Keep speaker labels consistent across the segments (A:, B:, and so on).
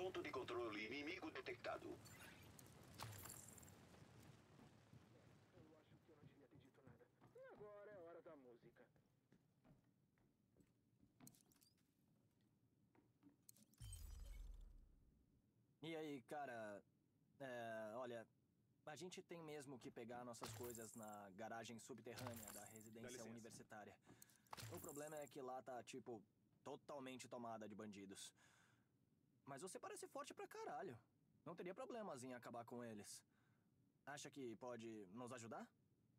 A: Ponto de controle inimigo detectado.
B: Eu acho que eu não devia ter dito nada. E agora é hora da música.
C: E aí, cara, olha, a gente tem mesmo que pegar nossas coisas na garagem subterrânea da residência universitária. O problema é que lá tá, tipo, totalmente tomada de bandidos. Mas você parece forte pra caralho. Não teria problemas em acabar com eles. Acha que pode nos ajudar?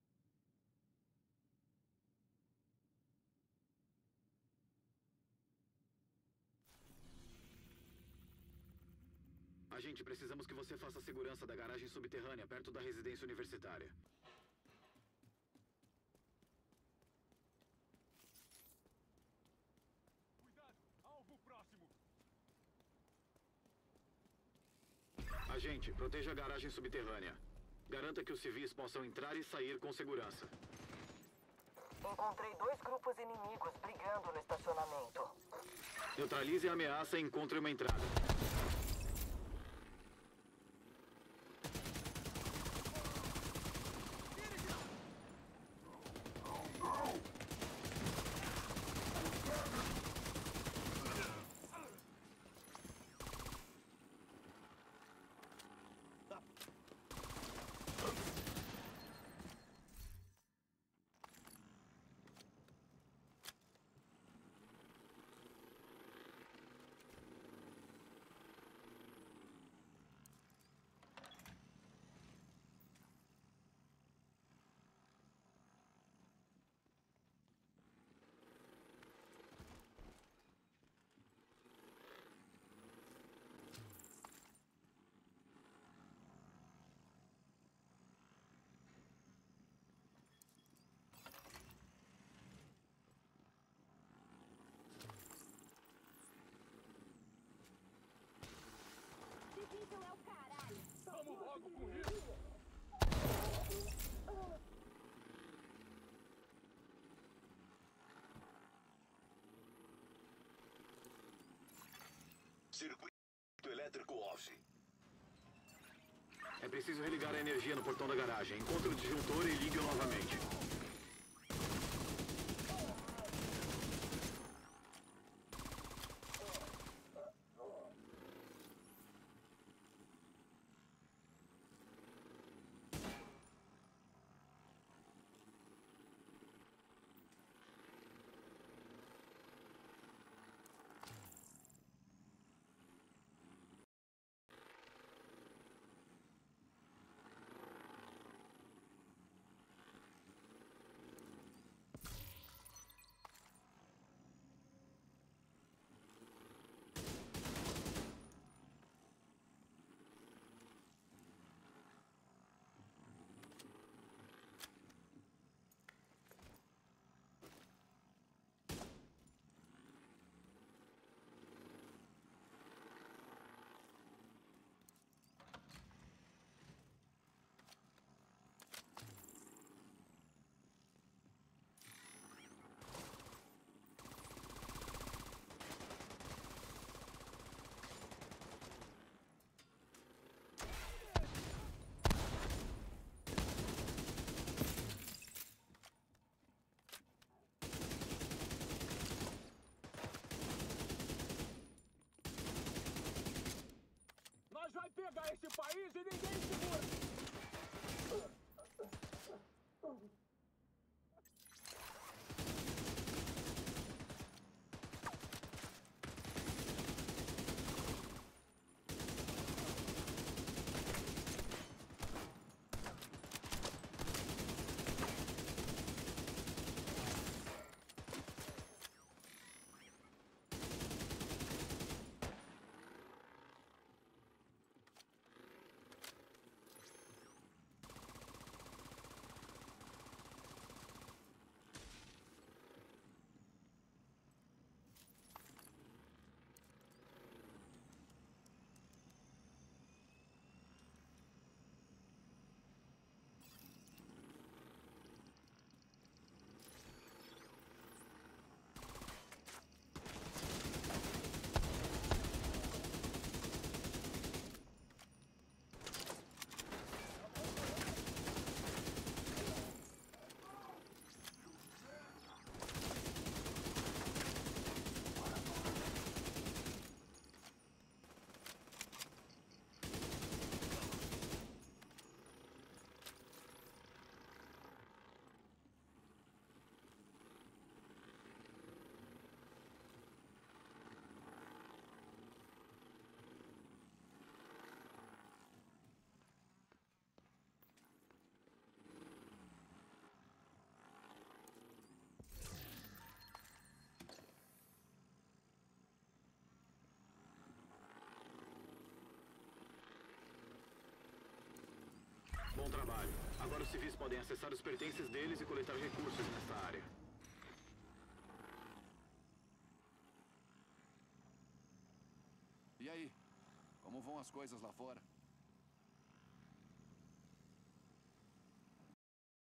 D: Agente, precisamos que você faça a segurança da garagem subterrânea, perto da residência universitária.
E: Cuidado! Alvo próximo!
D: Agente, proteja a garagem subterrânea. Garanta que os civis possam entrar e sair com segurança.
F: Encontrei 2 grupos inimigos brigando no estacionamento.
D: Neutralize a ameaça e encontre uma entrada.
G: Difícil é o caralho.
E: Vamos logo com isso!
A: Circuito elétrico off.
D: É preciso religar a energia no portão da garagem. Encontre o disjuntor e ligue-o novamente. bom trabalho. Agora os civis podem acessar os pertences deles e coletar recursos nessa área.
H: E aí? Como vão as coisas lá fora?